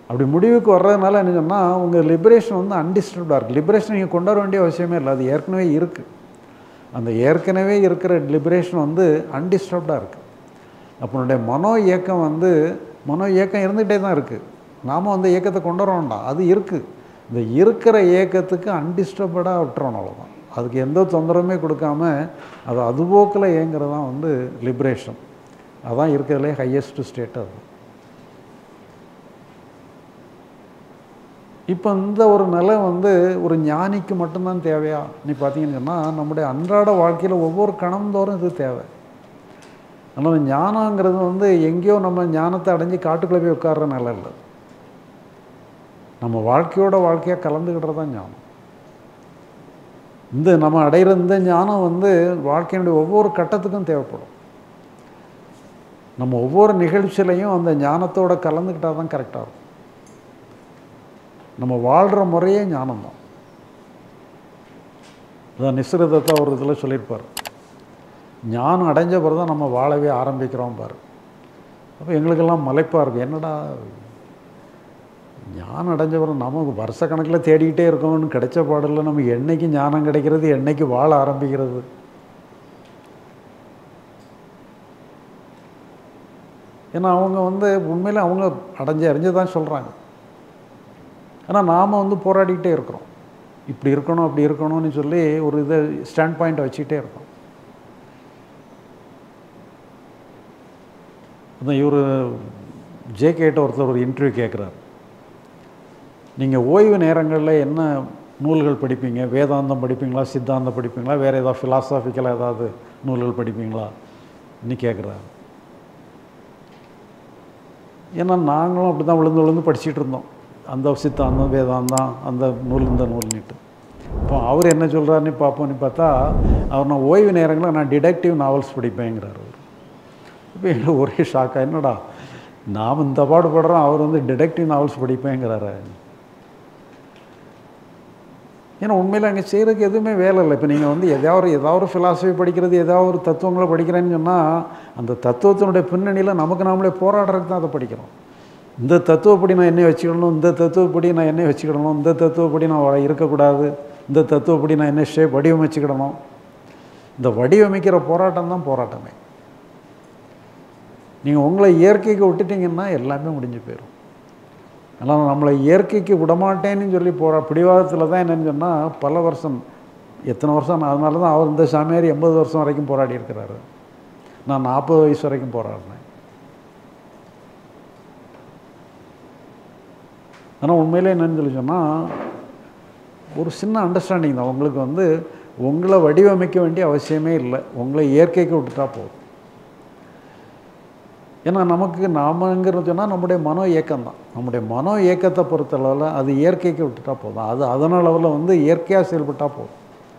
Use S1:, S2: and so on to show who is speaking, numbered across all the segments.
S1: அப்படி முடிவுக்கு வர்றதுனால என்ன சொன்னால் உங்கள் லிபரேஷன் வந்து அன்டிஸ்டர்ப்டாக இருக்குது. லிபரேஷன் நீங்கள் கொண்டு வர வேண்டிய அவசியமே இல்லை, அது ஏற்கனவே இருக்குது. அந்த ஏற்கனவே இருக்கிற லிபரேஷன் வந்து அன்டிஸ்டர்ப்டாக இருக்குது. அப்பனுடைய மனோ இயக்கம் வந்து மனோ இயக்கம் இருந்துகிட்டே தான் இருக்குது. நாம் அந்த இயக்கத்தை கொண்டு வர வேண்டாம், அது இருக்குது. இந்த இருக்கிற இயக்கத்துக்கு அன்டிஸ்டர்படாக விட்டுறோம், அவ்வளோதான். அதுக்கு எந்த தொந்தரவுமே கொடுக்காம அது அதுபோக்கில் இயங்கிறது தான் வந்து லிபரேஷன். அதுதான் இருக்கிறதுலே ஹையஸ்ட் ஸ்டேட். அது இப்போ இந்த ஒரு நிலை வந்து ஒரு ஞானிக்கு மட்டும்தான் தேவையா நீ பார்த்தீங்கன்னு சொன்னால், நம்முடைய அன்றாட வாழ்க்கையில் ஒவ்வொரு கணம்தோறும் இது தேவை. அதனால் ஞானங்கிறது வந்து எங்கேயோ நம்ம ஞானத்தை அடைஞ்சு காட்டுக்குள்ளே போய் உட்கார்ற நிலை இல்லை. நம்ம வாழ்க்கையோட வாழ்க்கையாக கலந்துக்கிட்டது தான் ஞானம். இந்த நம்ம அடைகிற இந்த ஞானம் வந்து வாழ்க்கையினுடைய ஒவ்வொரு கட்டத்துக்கும் தேவைப்படும். நம்ம ஒவ்வொரு நிகழ்ச்சியிலையும் அந்த ஞானத்தோடு கலந்துக்கிட்டால் தான் கரெக்டாக இருக்கும். நம்ம வாழ்கிற முறையே ஞானம் தான். அதான் நிஸ்ருதத்தை ஒரு இதில் சொல்லியிருப்பார், ஞானம் அடைஞ்ச பிறகு தான் நம்ம வாழவே ஆரம்பிக்கிறோம் பாரு. அப்போ எங்களுக்கெல்லாம் மலைப்பாக இருக்கும், என்னடா ஞானம் அடைஞ்ச பிறகு நமக்கு வருஷக்கணக்கில் தேடிக்கிட்டே இருக்கோம்னு கிடைச்ச பாடல நம்ம என்னைக்கு ஞானம் கிடைக்கிறது, என்னைக்கு வாழ ஆரம்பிக்கிறது. ஏன்னா அவங்க வந்து உண்மையில் அவங்க அறிஞ்சு தான் சொல்கிறாங்க. ஆனால் நாம் வந்து போராடிக்கிட்டே இருக்கிறோம், இப்படி இருக்கணும் அப்படி இருக்கணும்னு சொல்லி ஒரு இதை ஸ்டாண்ட் பாயிண்ட்டை வச்சுக்கிட்டே இருக்கோம். அதான் இவர் ஜேகேட்ட ஒருத்தர் ஒரு இன்டர்வியூ கேட்குறாரு, நீங்கள் ஓய்வு நேரங்களில் என்ன நூல்கள் படிப்பீங்க? வேதாந்தம் படிப்பீங்களா, சித்தாந்தம் படிப்பீங்களா, வேறு ஏதாவது ஃபிலாசாபிக்கலாக ஏதாவது நூல்கள் படிப்பீங்களா இன்னி கேட்குறாரு. ஏன்னா நாங்களும் அப்படி தான் விழுந்து விழுந்து படிச்சுட்டு இருந்தோம், அந்த சித்தாந்தம் வேதாந்தம் அந்த நூல் இந்த நூல்னிட்டு. இப்போ அவர் என்ன சொல்கிறாருன்னு பார்ப்போன்னு பார்த்தா, அவர் நான் ஓய்வு நேரங்களில் நான் டிடெக்டிவ் நாவல்ஸ் படிப்பேங்கிறார். அவர் இப்போ எங்களுக்கு ஒரே ஷாக்காக, என்னடா நாம் இந்த பாடுபடுறோம், அவர் வந்து டிடெக்டிவ் நாவல்ஸ் படிப்பேங்கிறாரு. ஏன்னா உண்மையில் அங்கே செய்கிறதுக்கு எதுவுமே வேலை இல்லை. இப்போ நீங்கள் வந்து ஏதாவது ஒரு ஃபிலாசபி படிக்கிறது, ஏதாவது ஒரு தத்துவங்களை படிக்கிறேன்னு சொன்னால், அந்த தத்துவத்தினுடைய பின்னணியில் நமக்கு நாமளே போராடுறதுக்கு தான் அதை படிக்கிறோம். இந்த தத்துவப்படி நான் என்னை வச்சுக்கிடணும், இந்த தத்துவப்படி நான் என்னை வச்சுக்கிடணும், இந்த தத்துவப்படி நான் இருக்கக்கூடாது, இந்த தத்துவப்படி நான் என்ன வடிவமைச்சுக்கிடணும். இந்த வடிவமைக்கிற போராட்டம் தான் போராட்டமே. நீங்கள் உங்களை இயற்கைக்கு விட்டுட்டிங்கன்னா எல்லாமே முடிஞ்சு போயிடும். அதனால் நம்மளை இயற்கைக்கு விடமாட்டேன்னு சொல்லி பிடிவாதத்தில் தான் என்னென்னு சொன்னால் பல வருஷம், எத்தனை வருஷம், அதனால தான் அவர் இந்த சாமியார் 80 வருஷம் வரைக்கும் போராடி இருக்கிறாரு. நான் 40 வயசு வரைக்கும் போராடினேன். ஆனால் உண்மையிலே என்னென்னு சொல்லி சொன்னால் ஒரு சின்ன அண்டர்ஸ்டாண்டிங் தான். உங்களுக்கு வந்து உங்களை வடிவமைக்க வேண்டிய அவசியமே இல்லை, உங்களை இயற்கைக்கு விட்டுட்டா போதும். ஏன்னா நமக்கு நாமங்கிறது சொன்னால் நம்முடைய மனோ இயக்கம் தான். நம்முடைய மனோ இயக்கத்தை பொறுத்தளவில் அது இயற்கைக்கு விட்டுட்டா போதும், அது அதனளவில் வந்து இயற்கையாக செயல்பட்டால் போதும்.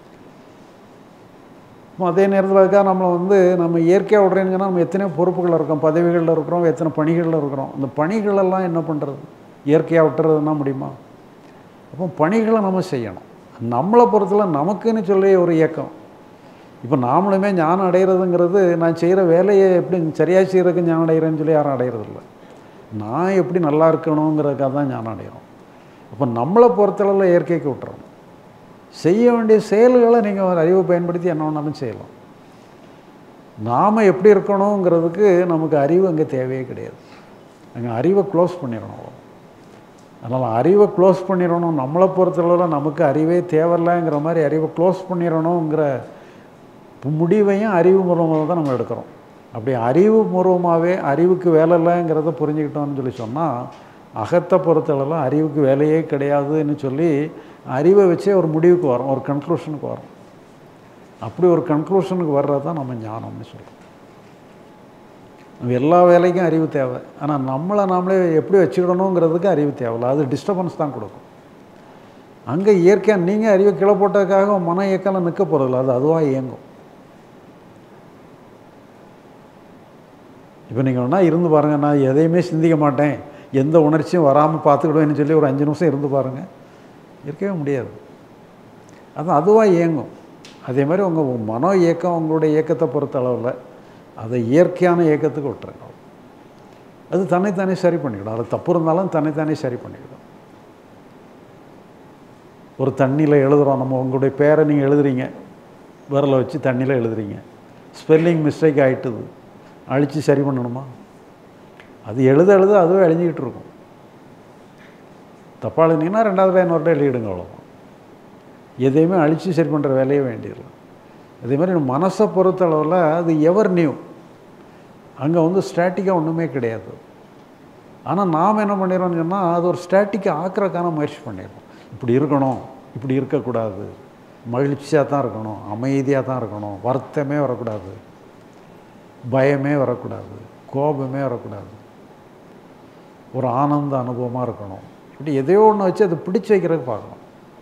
S1: அதே நேரத்தில் அதுக்காக நம்மளை வந்து நம்ம இயற்கையாக விட்றேன்னு சொன்னால் நம்ம எத்தனையோ பொறுப்புகளில் இருக்கோம், பதவிகளில் இருக்கிறோம், எத்தனை பணிகளில் இருக்கிறோம். அந்த பணிகளெல்லாம் என்ன பண்ணுறது? இயற்கையாக விட்டுறதுன்னா முடியுமா? அப்போ பணிகளை நம்ம செய்யணும். நம்மளை பொறுத்தல நமக்குன்னு சொல்லி ஒரு இயக்கம். இப்போ நாமளுமே ஞானம் அடைகிறதுங்கிறது நான் செய்கிற வேலையை எப்படி சரியாக செய்கிறதுக்கு ஞானம் அடைகிறேன்னு சொல்லி யாரும் அடைகிறதில்ல. நான் எப்படி நல்லா இருக்கணுங்கிறதுக்காக தான் ஞானம் அடைகிறோம். அப்போ நம்மளை பொறுத்தளவில் இயற்கைக்கு விட்டுறோம். செய்ய வேண்டிய செயல்களை நீங்கள் ஒரு அறிவை பயன்படுத்தி என்ன வேணாலும் செய்யலாம். நாம் எப்படி இருக்கணுங்கிறதுக்கு நமக்கு அறிவு அங்கே தேவையே கிடையாது. அங்கே அறிவை க்ளோஸ் பண்ணிடணும். அதனால் அறிவை க்ளோஸ் பண்ணிடணும். நம்மளை பொறுத்தளவில் நமக்கு அறிவே தேவையில்லைங்கிற மாதிரி அறிவை க்ளோஸ் பண்ணிடணுங்கிற முடிவையும் அறிவு மூலமாக தான் நம்ம எடுக்கிறோம். அப்படி அறிவு பூர்வமாகவே அறிவுக்கு வேலை இல்லைங்கிறத புரிஞ்சுக்கிட்டோம்னு சொல்லி சொன்னால், அகத்தை பொறுத்தளவில் அறிவுக்கு வேலையே கிடையாதுன்னு சொல்லி அறிவை வச்சே ஒரு முடிவுக்கு வரோம், ஒரு கன்க்ளூஷனுக்கு வரோம். அப்படி ஒரு கன்க்ளூஷனுக்கு வர்றது தான் நம்ம ஞானம்னு சொல்கிறோம். நம்ம எல்லா வேலைக்கும் அறிவு தேவை, ஆனால் நம்மளை நாமளே எப்படி வச்சுக்கிடணுங்கிறதுக்கு அறிவு தேவையில்லை, அது டிஸ்டர்பன்ஸ் தான் கொடுக்கும். அங்கே இயற்கையாக நீங்கள் அறிவை கீழே போட்டதுக்காக மன இயக்கம் நிற்க போகிறதில்ல, அது அதுவாக இயங்கும். இப்போ நீங்கள் வேணால் இருந்து பாருங்கள், நான் எதையுமே சிந்திக்க மாட்டேன், எந்த உணர்ச்சியும் வராமல் பார்த்துக்கிடுவேன்னு சொல்லி ஒரு 5 நிமிஷம் இருந்து பாருங்கள், இருக்கவே முடியாது. அதுவாக இயங்கும். அதே மாதிரி உங்கள் மனோ இயக்கம் உங்களுடைய இயக்கத்தை பொறுத்த அளவில் அதை இயற்கையான இயக்கத்துக்கு விட்டுருங்க. அது தன்னைத்தானே சரி பண்ணிக்கிடும். அதில் தப்பு இருந்தாலும் தன்னைத்தானே சரி பண்ணிக்கிடும். ஒரு தண்ணியில் எழுதுகிறோம், நம்ம உங்களுடைய பேரை நீங்கள் எழுதுறீங்க, விரலை வச்சு தண்ணியில் எழுதுறீங்க, ஸ்பெல்லிங் மிஸ்டேக் ஆகிட்டுது, அழித்து சரி பண்ணணுமா? அது எழுத அதுவே அழிஞ்சிக்கிட்டு இருக்கும். தப்பாக எழுதினீங்கன்னா 2வது இன்னொரு எழுதிடுங்க, அவ்வளோதான். எதையுமே அழித்து சரி பண்ணுற வேலையே வேண்டிடலாம். அதே மாதிரி மனசை பொறுத்தளவில் அது எவர் நியூ, அங்கே வந்து ஸ்டாட்டிக்காக ஒன்றுமே கிடையாது. ஆனால் நாம் என்ன பண்ணிடுறோம்னு சொன்னால் அது ஒரு ஸ்டாட்டிக்காக ஆக்கிறதுக்கான முயற்சி பண்ணிடுறோம். இப்படி இருக்கணும், இப்படி இருக்கக்கூடாது, மகிழ்ச்சியாக தான் இருக்கணும், அமைதியாக தான் இருக்கணும், வருத்தமே வரக்கூடாது, பயமே வரக்கூடாது, கோபமே வரக்கூடாது, ஒரு ஆனந்த அனுபவமாக இருக்கணும். இப்படி எதையோ ஒன்று வச்சு அதை பிடிச்சி வைக்கிறதுக்கு பார்க்கணும்.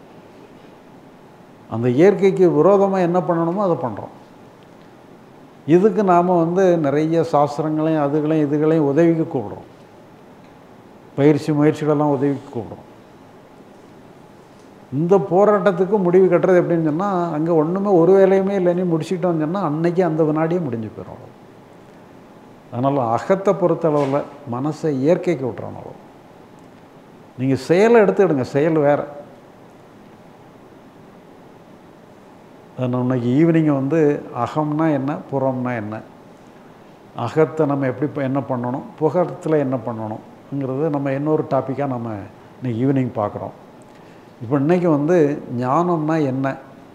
S1: அந்த இயற்கைக்கு விரோதமாக என்ன பண்ணணுமோ அதை பண்ணுறோம். இதுக்கு நாம் வந்து நிறைய சாஸ்திரங்களையும் அதுகளையும் இதுகளையும் உதவிக்கு கூப்பிடுறோம். முயற்சிகளெல்லாம் உதவிக்கு கூப்பிடுறோம். இந்த போராட்டத்துக்கு முடிவு கட்டுறது எப்படின்னு சொன்னால், அங்கே ஒன்றுமே ஒரு வேலையுமே இல்லைன்னு முடிச்சுக்கிட்டோம்னு சொன்னால் அன்னைக்கு அந்த வினாடியே முடிஞ்சு போயிடும். அதனால் அகத்தை பொறுத்தளவில் மனசை இயற்கைக்கு விட்டுறணும். நீங்கள் செயலை எடுத்துக்கிடுங்க, செயல் வேறு. இன்னைக்கு ஈவினிங்கை வந்து அகம்னா என்ன, புறம்னா என்ன, அகத்தை நம்ம எப்படி என்ன பண்ணணும், புறத்தில் என்ன பண்ணணுங்கிறது நம்ம இன்னொரு டாப்பிக்காக நம்ம இன்னைக்கு ஈவினிங் பார்க்குறோம். இப்போ இன்றைக்கி வந்து ஞானம்னா என்ன,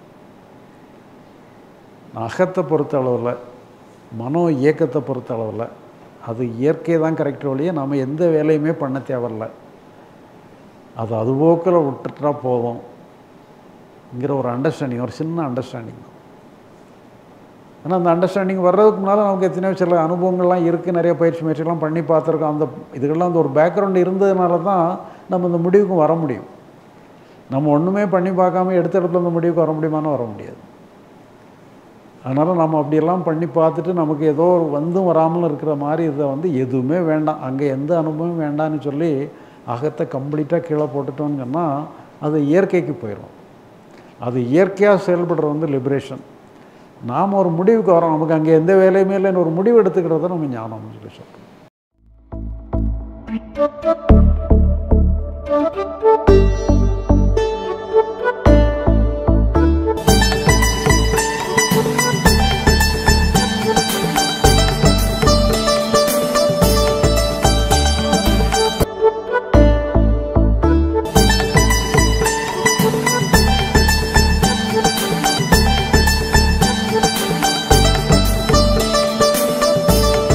S1: அகத்தை பொறுத்த அளவில், மனோ இயக்கத்தை பொறுத்த அளவில் அது இயற்கை தான் கரெக்ட் வழியே நம்ம எந்த வேலையுமே பண்ண தேவையில்லை, அது அதுபோக்கில் விட்டுட்டா போதும்ங்கிற ஒரு அண்டர்ஸ்டாண்டிங், ஒரு சின்ன அண்டர்ஸ்டாண்டிங் தான். ஆனால் அந்த அண்டர்ஸ்டாண்டிங் வர்றதுக்கு முன்னால் நமக்கு எத்தனையோ சில அனுபவங்கள்லாம் இருக்குது, நிறைய முயற்சிகள்லாம் பண்ணி பார்த்துருக்கோம். அந்த இதுக்கெல்லாம் அந்த ஒரு பேக்ரவுண்டு இருந்ததுனால தான் நம்ம இந்த முடிவுக்கும் வர முடியும். நம்ம ஒன்றுமே பண்ணி பார்க்காம எடுத்த இடத்துல இந்த முடிவுக்கு வர முடியுமான்னு வர முடியாது. அதனால் நம்ம அப்படியெல்லாம் பண்ணி பார்த்துட்டு நமக்கு ஏதோ வந்தும் வராமலும் இருக்கிற மாதிரி இதை வந்து எதுவுமே வேண்டாம், அங்கே எந்த அனுபவமும் வேண்டான்னு சொல்லி அகத்தை கம்ப்ளீட்டாக கீழே போட்டுட்டோன்னு சொன்னால் அது இயற்கைக்கு போயிடும். அது இயற்கையாக செயல்படுறது வந்து லிபரேஷன். நாம் ஒரு முடிவுக்கு வரோம், நமக்கு அங்கே எந்த வேலையுமே இல்லைன்னு ஒரு முடிவு எடுத்துக்கிறத நம்ம ஞானம்னு சொல்லி சொல்கிறோம்.